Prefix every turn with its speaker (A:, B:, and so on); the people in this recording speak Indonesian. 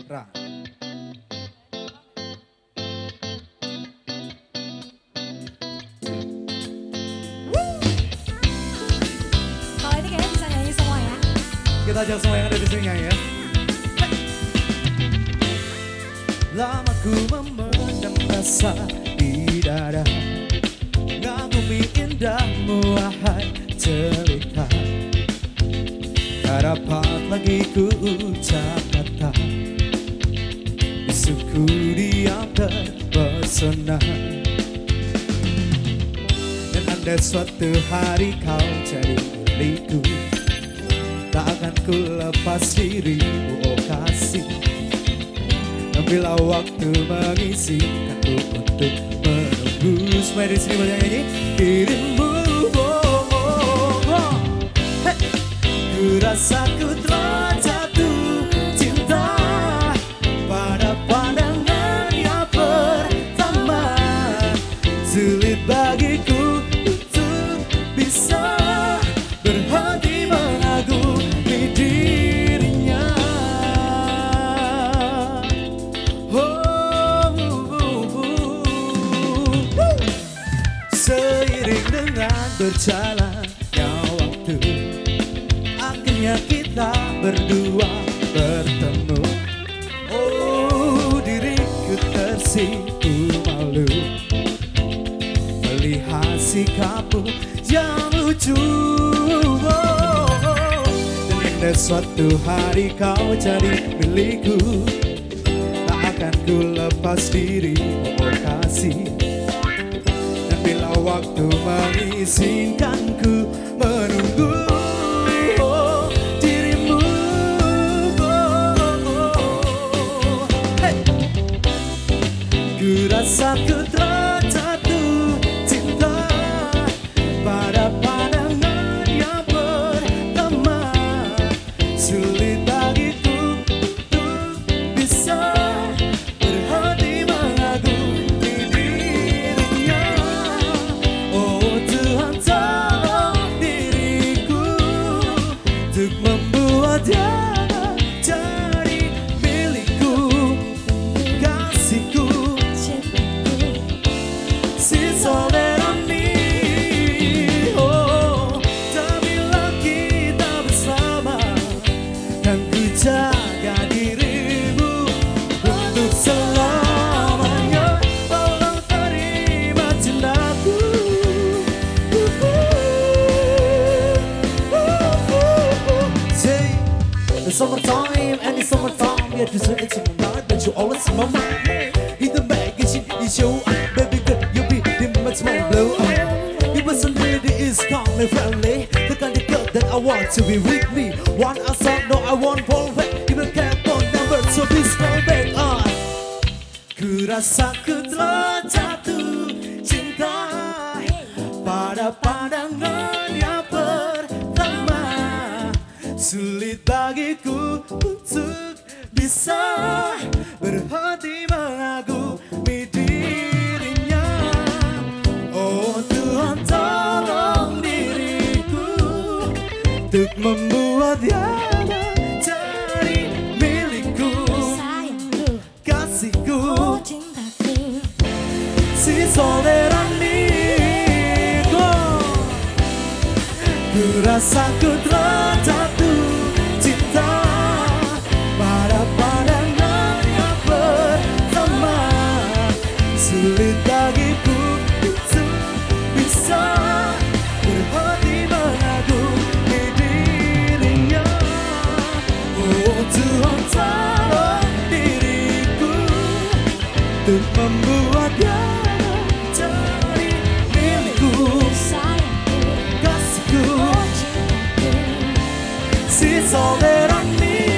A: Ra.
B: Kalau ini kayaknya bisa nyanyi semua ya.
A: Kita ajak semua yang ada di sini nyanyi ya. Lama ku memendam rasa di dada, ngagumi indahmu wahai jelita. Tak dapat lagi ku ucap kata, bisuku diam terpesona. Dan andai suatu hari kau jadi milikku, tak akan ku lepas dirimu, oh kasih. Bila waktu mengizinkanku untuk menunggu. Semua di sini boleh nyanyi dirimu, oh, oh, oh. Hey. Ku rasa ku telah jatuh cinta pada pandangan yang pertama. Sulit bagiku untuk bisa berhenti mengagumi dirinya. Seiring dengan berjalannya waktu, akhirnya kita berdua bertemu. Oh, diriku tersipu malu melihat sikapmu yang lucu. Oh, dan andai suatu hari kau jadi milikku, tak akan ku lepas dirimu, oh kasih. Bila waktu mengizinkanku menunggu, oh, dirimu, oh, oh. Hey. Ku rasa ku telah jatuh cinta pada pandangan yang pertama. Sulit bagiku untuk bisa berhenti mengagumi dirinya. Untuk membuat dia jadi milikku, kasihku, si soberani. Oh, bila kita bersama, kan ku jaga dirimu untuk selamanya. Tolong terima cintaku. It's summertime and it's summertime. Yeah, this is my night, but you always in my mind. Hit the bag, it's show up, baby girl, you be the maximum blow up. It wasn't really, it's calmly friendly, the kind of girl that I want to be with me. One outside, no, I want fall back. Even can't phone number, so please call back on. Ku rasa ku telah jatuh cinta pada pandangan yang pertama. Sulit bagiku untuk bisa berhenti mengagumi dirinya. Oh Tuhan, tolong diriku untuk membuat dia jadi milikku, sayangku, kasihku, cintaku, si soberani. Ku rasa ku telah jatuh cinta pada pandangan yang pertama. Sulit bagiku untuk bisa berhenti mengagumi dirinya. Oh Tuhan, tolong diriku untuk membuat dia jadi milikku, sayangku, kasihku, si soberani.